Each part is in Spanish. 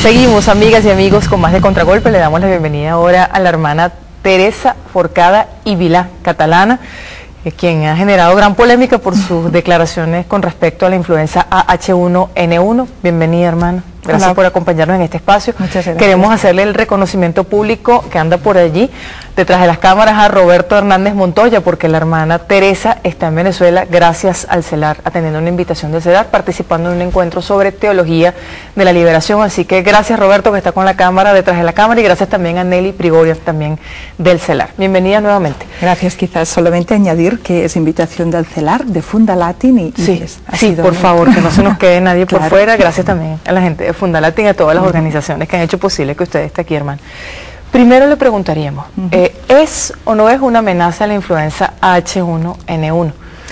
Seguimos, amigas y amigos, con más de Contragolpe. Le damos la bienvenida ahora a la hermana Teresa Forcada y Vilá, catalana, quien ha generado gran polémica por sus declaraciones con respecto a la influenza H1N1. Bienvenida, hermana. Gracias por acompañarnos en este espacio. Muchas gracias. Queremos hacerle el reconocimiento público que anda por allí, detrás de las cámaras, a Roberto Hernández Montoya, porque la hermana Teresa está en Venezuela gracias al CELAR, atendiendo una invitación del CELAR, participando en un encuentro sobre teología de la liberación. Así que gracias, Roberto, que está con la cámara, detrás de la cámara, y gracias también a Nelly Prigoria, también del CELAR. Bienvenida nuevamente. Gracias. Quizás solamente añadir que es invitación del CELAR, de Fundalatin y sí, por favor, que no se nos quede nadie por fuera. Gracias también a la gente de Fundalatin y a todas las organizaciones que han hecho posible que usted esté aquí, hermano. Primero le preguntaríamos, ¿es o no es una amenaza la influenza H1N1?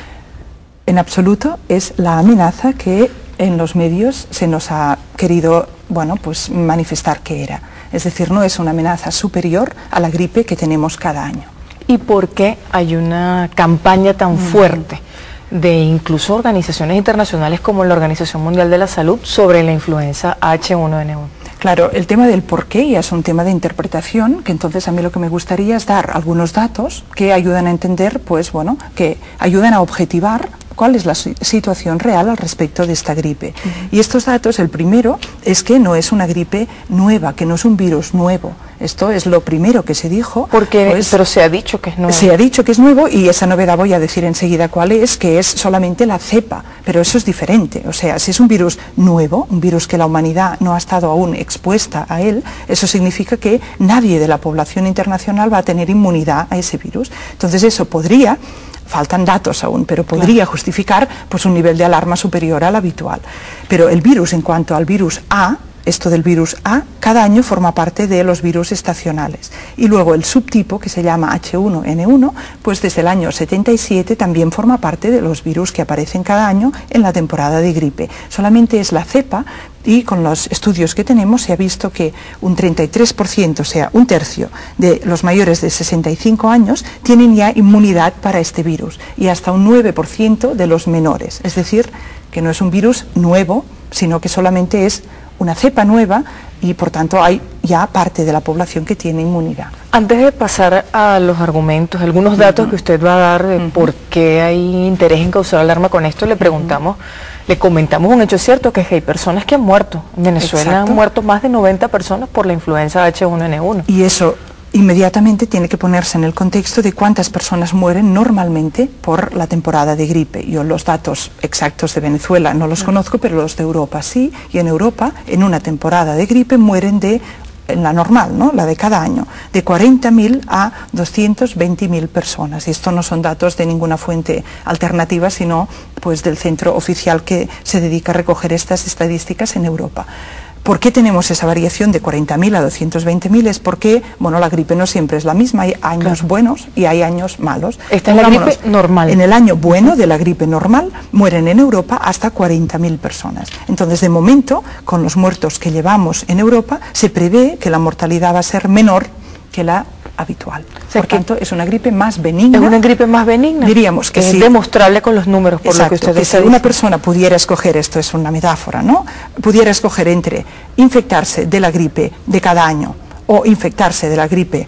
En absoluto es la amenaza que en los medios se nos ha querido, bueno, pues manifestar que era. Es decir, no es una amenaza superior a la gripe que tenemos cada año. ¿Y por qué hay una campaña tan fuerte de incluso organizaciones internacionales como la Organización Mundial de la Salud sobre la influenza H1N1? Claro, el tema del por qué ya es un tema de interpretación, que entonces a mí lo que me gustaría es dar algunos datos que ayudan a entender, pues bueno, que ayudan a objetivar cuál es la situación real al respecto de esta gripe. Y estos datos, el primero, es que no es una gripe nueva, que no es un virus nuevo. Esto es lo primero que se dijo. Pero se ha dicho que es nuevo. Se ha dicho que es nuevo, y esa novedad voy a decir enseguida cuál es, que es solamente la cepa, pero eso es diferente. O sea, si es un virus nuevo, un virus que la humanidad no ha estado aún expuesta a él, eso significa que nadie de la población internacional va a tener inmunidad a ese virus. Entonces eso podría, faltan datos aún, pero podría justificar pues un nivel de alarma superior al habitual. Pero el virus, en cuanto al virus A, esto del virus A, cada año forma parte de los virus estacionales. Y luego el subtipo, que se llama H1N1, pues desde el año 77 también forma parte de los virus que aparecen cada año en la temporada de gripe. Solamente es la cepa, y con los estudios que tenemos se ha visto que un 33%, o sea, un tercio de los mayores de 65 años tienen ya inmunidad para este virus, y hasta un 9% de los menores. Es decir, que no es un virus nuevo, sino que solamente es una cepa nueva, y por tanto hay ya parte de la población que tiene inmunidad. Antes de pasar a los argumentos, algunos datos que usted va a dar de por qué hay interés en causar alarma con esto, le preguntamos, le comentamos un hecho cierto, que hay personas que han muerto. En Venezuela han muerto más de 90 personas por la influenza H1N1. Y eso inmediatamente tiene que ponerse en el contexto de cuántas personas mueren normalmente por la temporada de gripe. Yo los datos exactos de Venezuela no los conozco, pero los de Europa sí, y en Europa en una temporada de gripe mueren en la normal, ¿no?, la de cada año, de 40.000 a 220.000 personas. Y esto no son datos de ninguna fuente alternativa, sino pues del centro oficial que se dedica a recoger estas estadísticas en Europa. ¿Por qué tenemos esa variación de 40.000 a 220.000? Es porque, bueno, la gripe no siempre es la misma, hay años buenos y hay años malos. Esta es la gripe normal. En el año bueno de la gripe normal mueren en Europa hasta 40.000 personas. Entonces, de momento, con los muertos que llevamos en Europa, se prevé que la mortalidad va a ser menor que la habitual. Por tanto, es una gripe más benigna. ¿Es una gripe más benigna? Diríamos que sí. Es demostrable con los números, por lo que usted dice. Si una persona pudiera escoger, esto es una metáfora, ¿no?, pudiera escoger entre infectarse de la gripe de cada año o infectarse de la gripe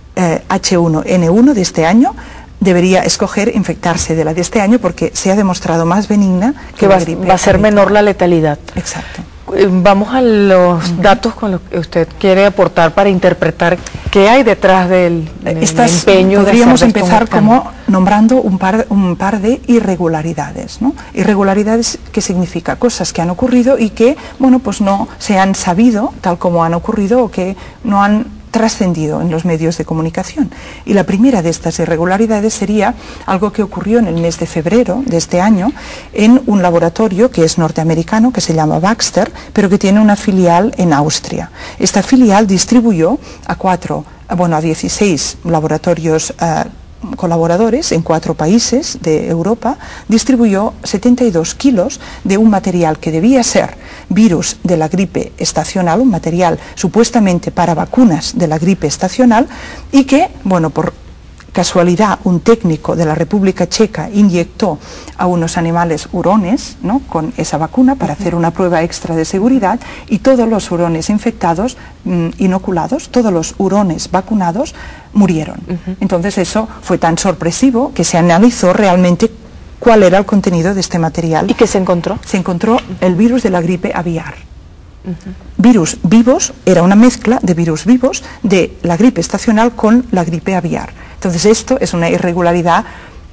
H1N1 de este año, debería escoger infectarse de la de este año, porque se ha demostrado más benigna que la gripe. Va a ser menor la letalidad. Exacto. Vamos a los datos con los que usted quiere aportar para interpretar qué hay detrás del empeño. Podríamos empezar como nombrando un par de irregularidades, ¿no? Irregularidades, que significa cosas que han ocurrido y que, bueno, pues no se han sabido tal como han ocurrido, o que no han trascendido en los medios de comunicación. Y la primera de estas irregularidades sería algo que ocurrió en el mes de febrero de este año en un laboratorio que es norteamericano, que se llama Baxter, pero que tiene una filial en Austria. Esta filial distribuyó a 16 laboratorios colaboradores en 4 países de Europa, distribuyó 72 kilos de un material que debía ser virus de la gripe estacional, un material supuestamente para vacunas de la gripe estacional, y que, bueno, por casualidad, un técnico de la República Checa inyectó a unos animales hurones, ¿no?, con esa vacuna para hacer una prueba extra de seguridad, y todos los hurones infectados, inoculados, todos los hurones vacunados murieron. Entonces eso fue tan sorpresivo que se analizó realmente cuál era el contenido de este material. ¿Y qué se encontró? Se encontró el virus de la gripe aviar. Virus vivos, era una mezcla de virus vivos de la gripe estacional con la gripe aviar. Entonces esto es una irregularidad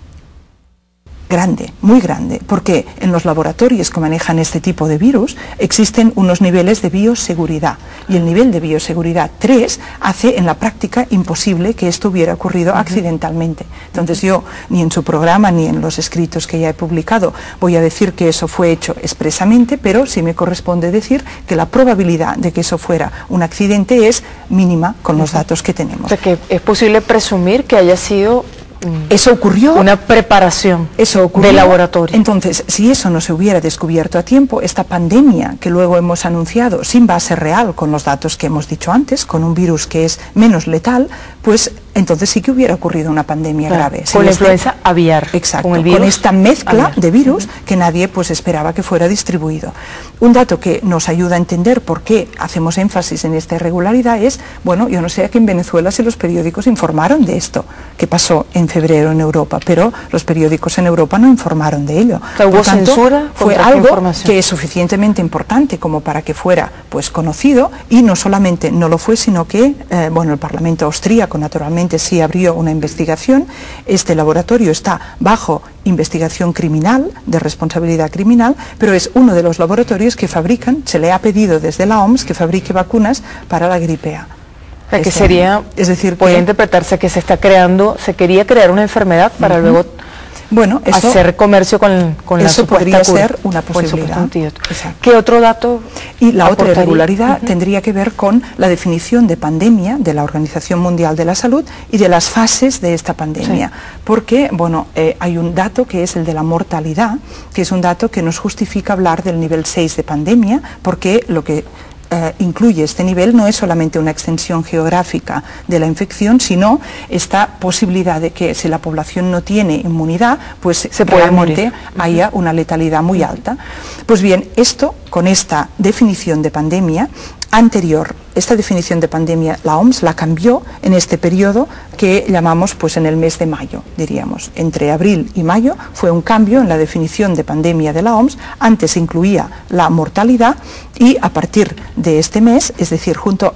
grande, muy grande, porque en los laboratorios que manejan este tipo de virus existen unos niveles de bioseguridad, y el nivel de bioseguridad 3 hace en la práctica imposible que esto hubiera ocurrido accidentalmente. Entonces yo, ni en su programa ni en los escritos que ya he publicado, voy a decir que eso fue hecho expresamente, pero sí me corresponde decir que la probabilidad de que eso fuera un accidente es mínima con los datos que tenemos. O sea, que es posible presumir que haya sido eso ocurrió, una preparación de laboratorio. Entonces, si eso no se hubiera descubierto a tiempo, esta pandemia que luego hemos anunciado sin base real, con los datos que hemos dicho antes, con un virus que es menos letal, pues entonces sí que hubiera ocurrido una pandemia grave. Con la influenza aviar. Exacto, con el virus con esta mezcla aviar de virus que nadie pues esperaba que fuera distribuido. Un dato que nos ayuda a entender por qué hacemos énfasis en esta irregularidad es, bueno, yo no sé aquí en Venezuela si los periódicos informaron de esto que pasó en febrero en Europa, pero los periódicos en Europa no informaron de ello. ¿Hubo censura? Fue algo que es suficientemente importante como para que fuera pues conocido, y no solamente no lo fue, sino que bueno, el Parlamento austríaco naturalmente sí abrió una investigación. Este laboratorio está bajo investigación criminal, de responsabilidad criminal, pero es uno de los laboratorios que fabrican, se le ha pedido desde la OMS que fabrique vacunas para la gripe A. O sea, que sería, es decir, podría interpretarse que se quería crear una enfermedad para luego bueno, eso, hacer comercio con la eso supuesta podría cura, ser una posibilidad. ¿Qué otro dato? Y la otra irregularidad tendría que ver con la definición de pandemia de la Organización Mundial de la Salud y de las fases de esta pandemia. Porque, bueno, hay un dato que es el de la mortalidad, que es un dato que nos justifica hablar del nivel 6 de pandemia, porque lo que incluye este nivel no es solamente una extensión geográfica de la infección, sino esta posibilidad de que si la población no tiene inmunidad, pues realmente haya una letalidad muy alta. Pues bien, esto, con esta definición de pandemia anterior, esta definición de pandemia la OMS la cambió en este periodo que llamamos pues en el mes de mayo, diríamos. Entre abril y mayo fue un cambio en la definición de pandemia de la OMS. Antes incluía la mortalidad, y a partir de este mes, es decir, justo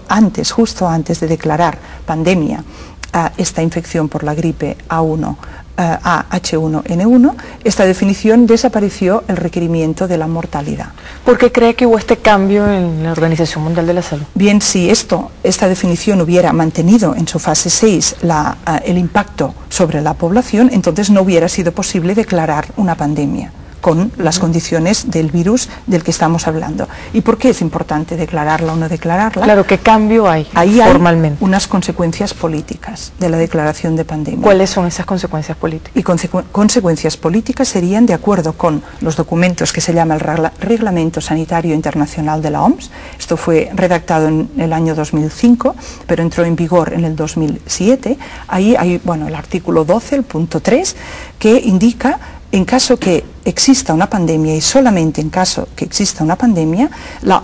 antes de declarar pandemia a esta infección por la gripe H1N1, esta definición desapareció el requerimiento de la mortalidad. ¿Por qué cree que hubo este cambio en la Organización Mundial de la Salud? Bien, si esta definición hubiera mantenido en su fase 6 el impacto sobre la población, entonces no hubiera sido posible declarar una pandemia con las condiciones del virus del que estamos hablando. ¿Y por qué es importante declararla o no declararla? Claro, ¿qué cambio hay formalmente? Hay unas consecuencias políticas de la declaración de pandemia. ¿Cuáles son esas consecuencias políticas? Y consecuencias políticas serían, de acuerdo con los documentos que se llama el Reglamento Sanitario Internacional de la OMS, esto fue redactado en el año 2005, pero entró en vigor en el 2007, ahí hay, bueno, el artículo 12, el punto 3, que indica: en caso que exista una pandemia, y solamente en caso que exista una pandemia, la